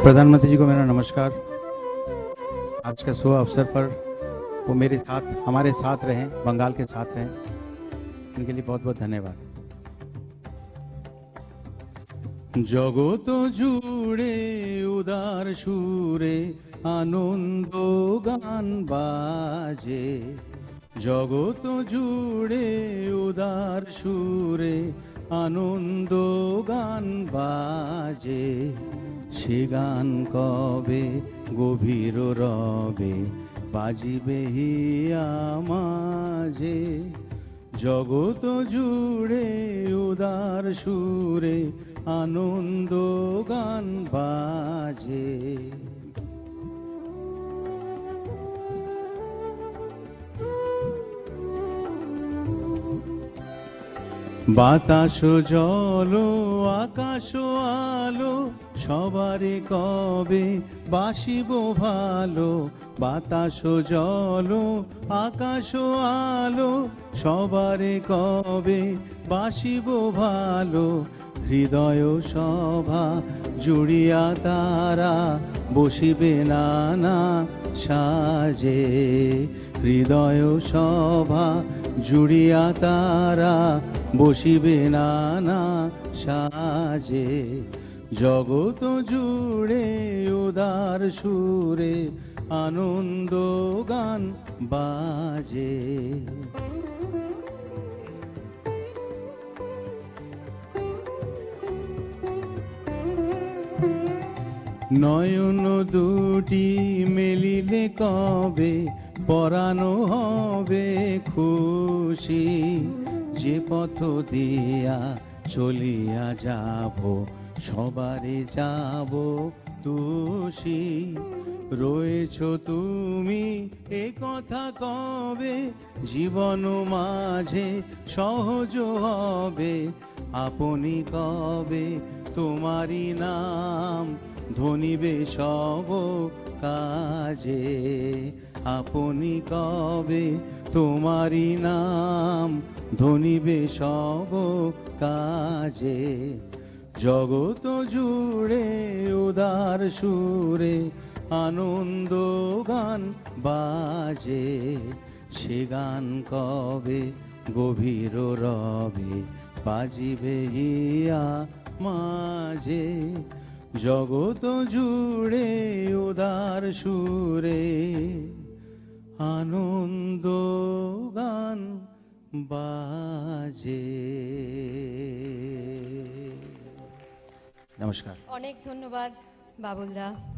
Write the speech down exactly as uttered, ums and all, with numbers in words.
प्रधानमंत्री जी को मेरा नमस्कार। आज का शुभ अवसर पर वो मेरे साथ हमारे साथ रहें, बंगाल के साथ रहें, उनके लिए बहुत बहुत धन्यवाद। जगत जुड़े उदार सुरे आनंद गान बाजे, जगत जुड़े उदार सुरे आनंद गान बाजे, সে গান কবে গভীর রবে বাজিবে হিয়া মাঝে, জগত জুড়ে উদার সুরে আনন্দ গান বাজে। বাতাস জল আকাশ আলো সবারে কবে বাসিব ভালো, বাতাস জল আকাশ আলো সবারে কবে বাসিব ভালো, হৃদয় সভা জুড়িয়া তারা বসিবে নানা সাজে, হৃদয় সভা জুড়িয়া তারা বসিবে নানা সাজে, জগত জুড়ে উদার সুরে আনন্দ গান বাজে। নয়ন দুটি মেলিলে কবে পরানো হবে খুশি, যে পথ দিয়া চলিয়া যাব সবারে যাব তুষি, রয়েছ তুমি এ কথা কবে জীবন মাঝে সহজ হবে, আপনি কবে তোমারি নাম ধনিবে সব কাজে, আপনি কবে তোমারি নাম ধনিবে সব কাজে, জগত জুড়ে উদার সুরে আনন্দ গান বাজে, সে গান কবে গভীর রবে বাজিবে হিয়া মাঝে, জগত জুড়ে উদার সুরে আনন্দ গান বাজে। নমস্কার। অনেক ধন্যবাদ বাবুলদা।